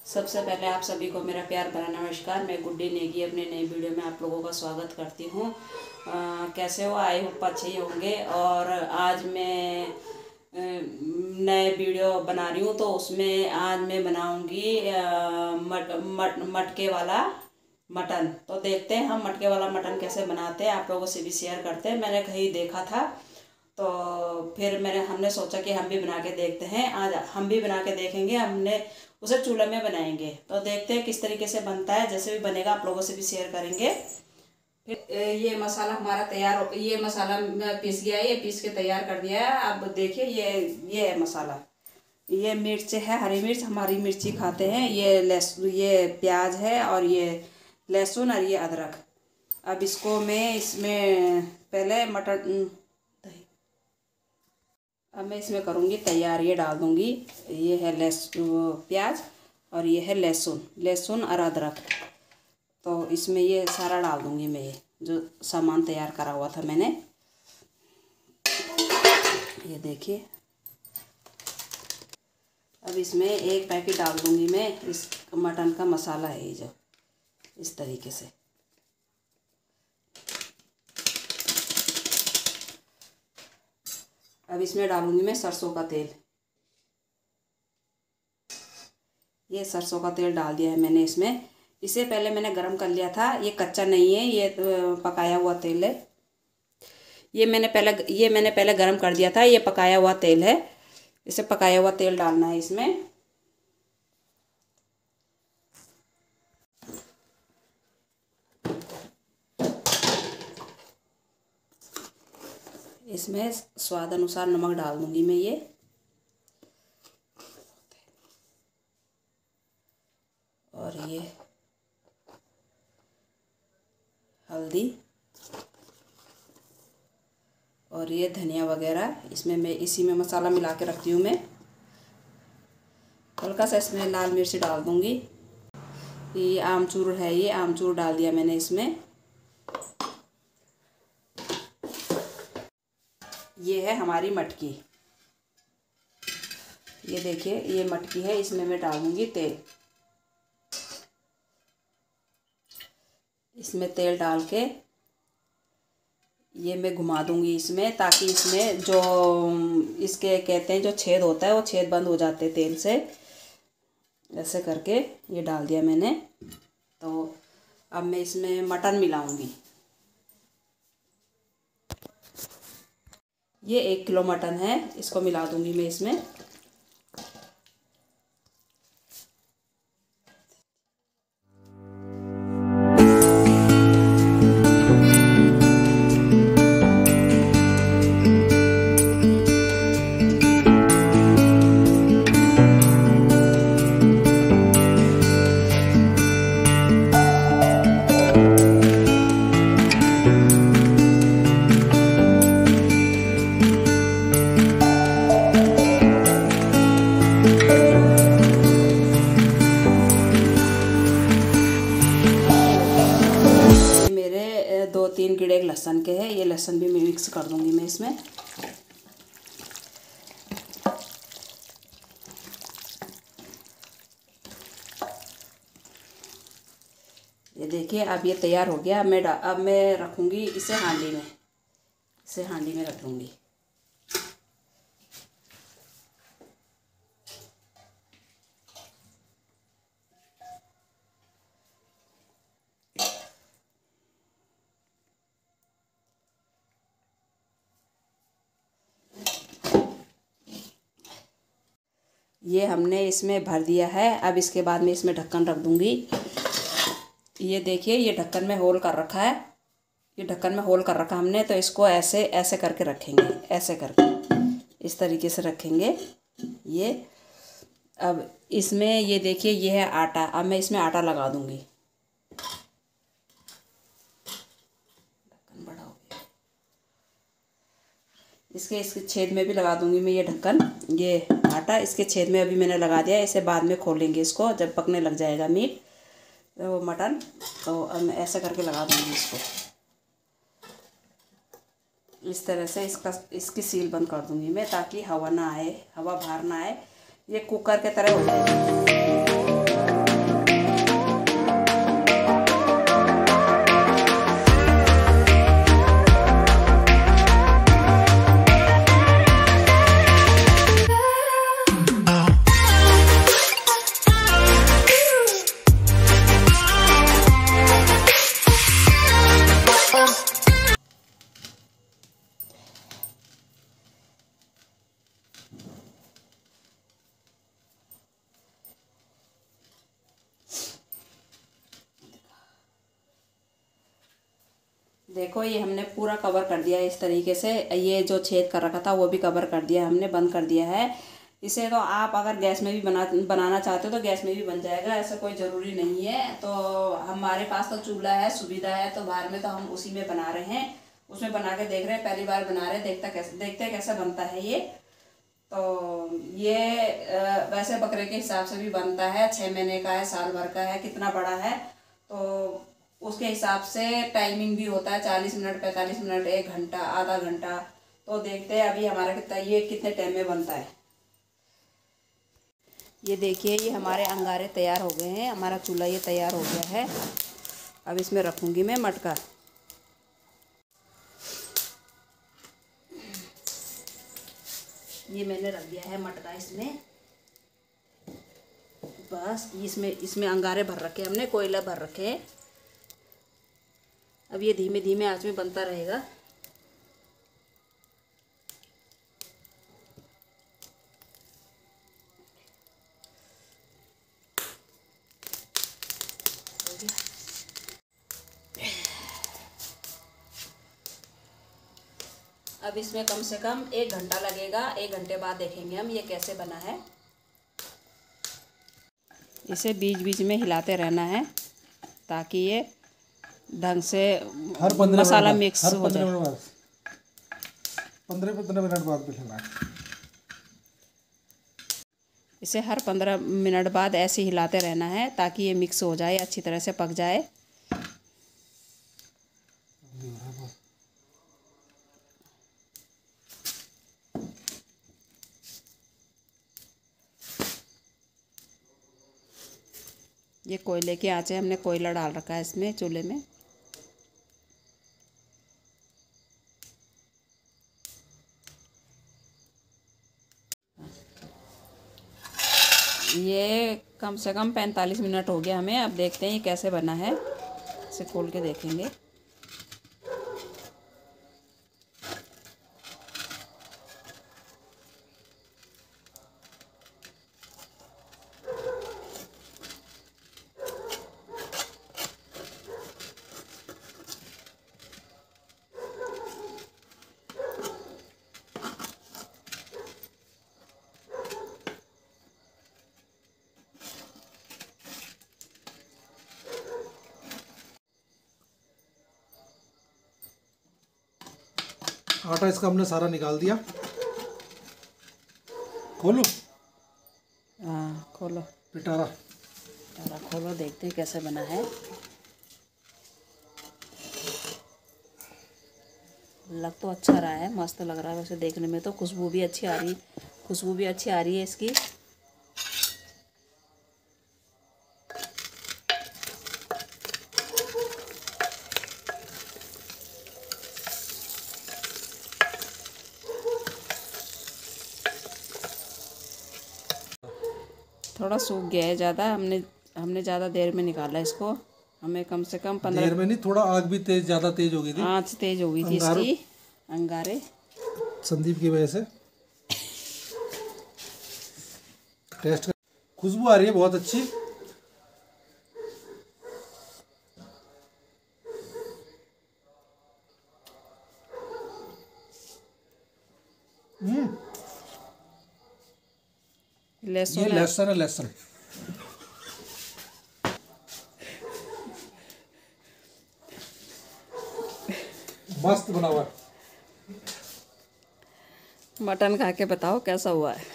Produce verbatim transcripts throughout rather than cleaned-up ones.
सबसे पहले आप सभी को मेरा प्यार भरा नमस्कार। मैं गुड्डी नेगी अपने नई वीडियो में आप लोगों का स्वागत करती हूँ। कैसे हो? आई होप अच्छे ही होंगे। और आज मैं नए वीडियो बना रही हूँ, तो उसमें आज मैं बनाऊँगी मट, मट मटके वाला मटन। तो देखते हैं हम मटके वाला मटन कैसे बनाते हैं, आप लोगों से भी शेयर करते हैं। मैंने कहीं देखा था तो फिर मैंने हमने सोचा कि हम भी बना के देखते हैं। आज हम भी बना के देखेंगे, हमने उसे चूल्हे में बनाएंगे। तो देखते हैं किस तरीके से बनता है। जैसे भी बनेगा आप लोगों से भी शेयर करेंगे। फिर ये मसाला हमारा तैयार हो, ये मसाला पीस गया है, ये पीस के तैयार कर दिया है। अब देखिए ये ये है मसाला। ये मिर्च है, हरी मिर्च, हमारी मिर्ची खाते हैं। ये लहसुन, ये प्याज है, और ये लहसुन और ये अदरक। अब इसको मैं इसमें पहले मटन अब मैं इसमें करूँगी तैयार। ये डाल दूँगी, ये है लहसुन प्याज, और ये है लहसुन लहसुन और अदरक। तो इसमें ये सारा डाल दूँगी मैं, ये जो सामान तैयार करा हुआ था मैंने। ये देखिए, अब इसमें एक पैकेट डाल दूँगी मैं। इस मटन का मसाला है ये, जो इस तरीके से। अब इसमें डालूंगी मैं सरसों का तेल। ये सरसों का तेल डाल दिया है मैंने इसमें। इसे पहले मैंने गरम कर लिया था, ये कच्चा नहीं है, ये पकाया हुआ तेल है। ये मैंने पहले ये मैंने पहले गरम कर दिया था, ये पकाया हुआ तेल है। इसे पकाया हुआ तेल डालना है इसमें। इसमें स्वाद अनुसार नमक डाल दूंगी मैं ये। और ये हल्दी, और ये धनिया वगैरह इसमें मैं इसी में मसाला मिला के रखती हूँ मैं। हल्का सा इसमें लाल मिर्च डाल दूंगी। ये आमचूर है, ये आमचूर डाल दिया मैंने इसमें। ये है हमारी मटकी। ये देखिए, ये मटकी है, इसमें मैं डालूंगी तेल। इसमें तेल डाल के ये मैं घुमा दूंगी इसमें, ताकि इसमें जो इसके कहते हैं जो छेद होता है वो छेद बंद हो जाते हैं तेल से। ऐसे करके ये डाल दिया मैंने। तो अब मैं इसमें मटन मिलाऊंगी। ये एक किलो मटन है, इसको मिला दूंगी मैं इसमें। दो तीन गिड़े लहसुन के हैं, ये लहसुन भी मिक्स कर दूंगी मैं इसमें। ये देखिए, अब ये तैयार हो गया। अब मैं अब मैं रखूंगी इसे हांडी में, इसे हांडी में रख दूंगी। ये हमने इसमें भर दिया है। अब इसके बाद में इसमें ढक्कन रख दूंगी। ये देखिए, ये ढक्कन में होल कर रखा है, ये ढक्कन में होल कर रखा हमने। तो इसको ऐसे ऐसे करके रखेंगे, ऐसे करके इस तरीके से रखेंगे ये। अब इसमें ये देखिए, ये है आटा। अब मैं इसमें आटा लगा दूंगी। ढक्कन बड़ा हो गया, इसके इसके छेद में भी लगा दूंगी मैं ये ढक्कन। ये आटा इसके छेद में अभी मैंने लगा दिया। इसे बाद में खोलेंगे इसको, जब पकने लग जाएगा मीट वो मटन। तो अब मैं ऐसे करके लगा दूंगी इसको, इस तरह से। इसका इसकी सील बंद कर दूंगी मैं, ताकि हवा ना आए, हवा बाहर ना आए। ये कुकर के तरह हो जाएगा। देखो ये हमने पूरा कवर कर दिया है इस तरीके से। ये जो छेद कर रखा था वो भी कवर कर दिया, हमने बंद कर दिया है इसे। तो आप अगर गैस में भी बना बनाना चाहते हो तो गैस में भी बन जाएगा, ऐसा कोई ज़रूरी नहीं है। तो हमारे पास तो चूल्हा है, सुविधा है, तो बाहर में तो हम उसी में बना रहे हैं, उसमें बना के देख रहे हैं, पहली बार बना रहे हैं, देखता कैसे देखते हैं कैसे बनता है ये। तो ये वैसे बकरे के हिसाब से भी बनता है, छः महीने का है, साल भर का है, कितना बड़ा है तो उसके हिसाब से टाइमिंग भी होता है, चालीस मिनट, पैंतालीस मिनट, एक घंटा, आधा घंटा। तो देखते हैं अभी हमारा कितना ये कितने टाइम में बनता है। ये देखिए ये हमारे अंगारे तैयार हो गए हैं, हमारा चूल्हा ये तैयार हो गया है। अब इसमें रखूँगी मैं मटका। ये मैंने रख दिया है मटका इसमें। बस इसमें इसमें अंगारे भर रखे हमने, कोयला भर रखे हैं। अब ये धीमे धीमे आंच में बनता रहेगा। अब इसमें कम से कम एक घंटा लगेगा, एक घंटे बाद देखेंगे हम ये कैसे बना है। इसे बीच बीच में हिलाते रहना है ताकि ये ढंग से हर मसाला मिक्स हो जाए। पंद्रह पंद्रह मिनट बाद हिलाना है इसे, हर पंद्रह मिनट बाद ऐसे हिलाते रहना है ताकि ये मिक्स हो जाए, अच्छी तरह से पक जाए। ये कोयले की आंच है, हमने कोयला डाल रखा है इसमें चूल्हे में। ये कम से कम पैंतालीस मिनट हो गया हमें। अब देखते हैं ये कैसे बना है, इसे खोल के देखेंगे। आटा इसका हमने सारा निकाल दिया। खोलो। हाँ खोलो पिटारा पिटारा खोलो, देखते हैं कैसे बना है। लग तो अच्छा रहा है, मस्त लग रहा है वैसे देखने में तो। खुशबू भी अच्छी आ रही खुशबू भी अच्छी आ रही है इसकी। थोड़ा सूख गया है ज़्यादा, हमने हमने ज़्यादा देर में निकाला इसको। हमें कम से कम पंद्रह देर में नहीं, थोड़ा आग भी तेज ज़्यादा तेज हो गई थी, आँच तेज हो गई थी इसकी, अंगारे संदीप की वजह से। टेस्ट खुशबू आ रही है बहुत अच्छी। हम्म लहसुन ये लहसुन है, लहसुन मस्त बना हुआ। मटन खा के बताओ कैसा हुआ है।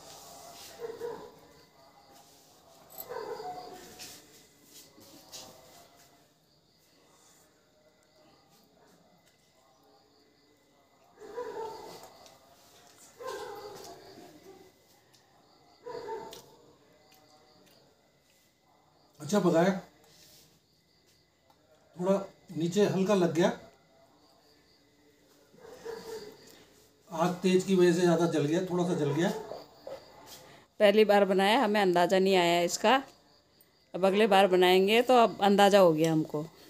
अच्छा पकाया, थोड़ा नीचे हल्का लग गया, आग तेज की वजह से ज़्यादा जल गया, थोड़ा सा जल गया। पहली बार बनाया, हमें अंदाज़ा नहीं आया इसका। अब अगले बार बनाएंगे तो अब अंदाज़ा हो गया हमको।